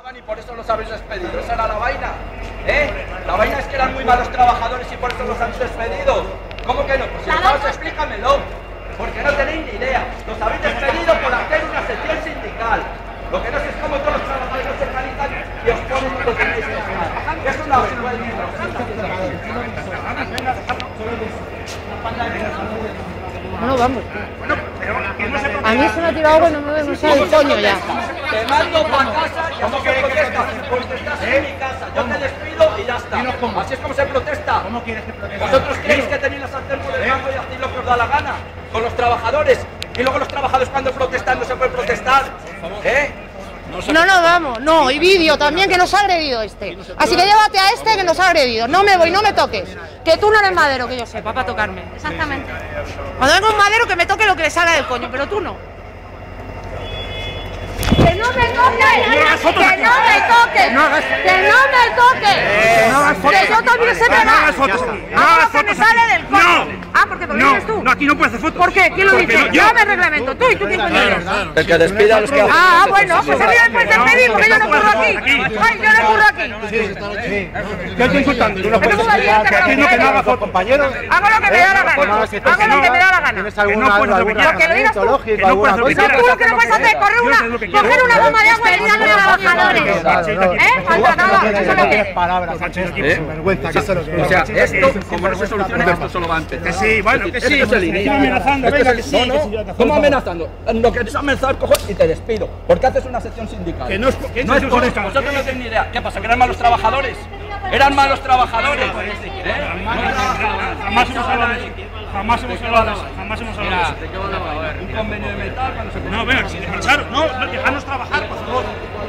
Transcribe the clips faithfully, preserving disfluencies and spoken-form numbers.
Y por eso los habéis despedido, esa era la vaina, ¿eh? La vaina es que eran muy malos trabajadores y por eso los habéis despedido. ¿Cómo que no? Pues si lo sabes, explícamelo, porque no tenéis ni idea. Los habéis despedido por hacer una sección sindical. Lo que no sé es cómo todos los trabajadores se organizan y os ponen y lo tenéis que dejar. Es una vergüenza. Bueno, vamos. A mí se me ha tirado bueno, no me sale el coño ya. Te mando para casa y así se protesta. Porque estás en mi casa, yo te despido y ya está. Así es como se protesta. ¿Cómo quieres que proteste? ¿Vosotros creéis que tenéis la sartén por el mango y hacéis lo que os da la gana? Con los trabajadores. Y luego los trabajadores cuando protestan no se puede protestar. ¿Eh? No, no, vamos, no, y vídeo también que nos ha agredido este. Así que llévate a este que nos ha agredido. No me voy, no me toques. Que tú no eres madero, que yo sepa, para tocarme. Exactamente. Cuando venga un madero que me toque lo que le salga del coño, pero tú no. ¡Que no me toques! ¡Que no me toques! ¡Que no me toques! ¡Que yo también sé pegar! ¡No hagas fotos aquí! ¡No hagas fotos aquí! ¡No! Ah, porque te lo dices tú. No, aquí no puedes hacer fotos. ¿Por qué? ¿Quién lo dice? Yo me reglamento. ¿Tú y tú quién coño eres? El que despida a los que hacen. Ah, bueno, pues a mí me puedes despedir porque yo no curro aquí. Ay, yo no curro aquí. Yo estoy insultando. Tú no puedes explicar que aquí no que no haga fotos, compañeros. Hago lo que me da la gana. Hago lo que me da la gana. ¿Tienes alguna Porque lo digas tú. lógico, alguna cosa? Tú lo que no puedes hacer, correr una, coger una bomba de agua y tirarle a los trabajadores. ¿Eh? Falta nada. Eso es lo que es. Palabras, Sánchez, aquí sin vergüenza, que eso es lo que es. O sea, esto, como no se soluciona, esto solo va a empezar. Que sí, bueno, que sí. Esto es el inicio. amenazando, Esto es venga, el- que sí, no, que sí, no. ya, ¿Cómo amenazando? Lo que es amenazar, cojo y te despido. Porque haces una sección sindical. Que no es por- que no es no por es esto. por- Vosotros no tenéis ni idea. ¿Qué pasa? ¿Que eran malos trabajadores? ¿Eran malos trabajadores? ¿Eh? Jamás hemos hablado de eso. Jamás hemos hablado de eso. Jamás hemos hablado de eso. Un convenio de metal cuando se... No, venga, si despacharon. No, no, dejadnos trabajar, por favor.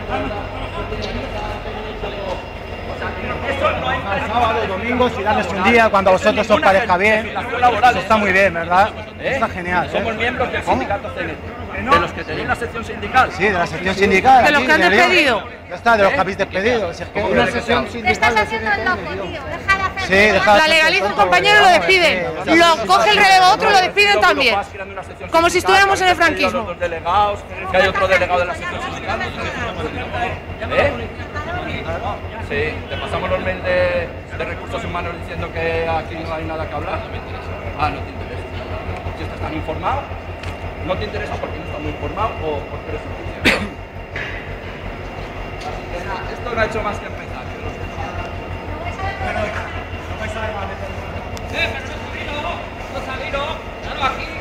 Eso no hay Sábado, domingo, si darles un día cuando a vosotros os parezca bien. Eso está muy bien, ¿verdad? Está genial. Somos ¿eh? miembros del sindicato C N T. De los que tenéis la sección sindical. Sí, de la sección sindical. De los aquí, que han de León. despedido. Ya está, de los que habéis despedido. Si es que una sección Te sindical estás de haciendo el loco, tío. Deja de hacer. Sí, deja de La ser legaliza un tonto, compañero y lo despiden. Lo coge el relevo otro y lo despiden también. Como si estuviéramos en el franquismo. Los delegados, que hay otro delegado de la sección sindical. ¿Eh? Sí, te pasamos los mails de, de recursos humanos diciendo que aquí no hay nada que hablar. Ah, no te interesa. Si estás tan informado, no te interesa porque no estás muy informado o porque eres un oficial. Así que nada, esto no ha hecho más que empezar. Eh, pero no ha salido, no ha salido, claro, aquí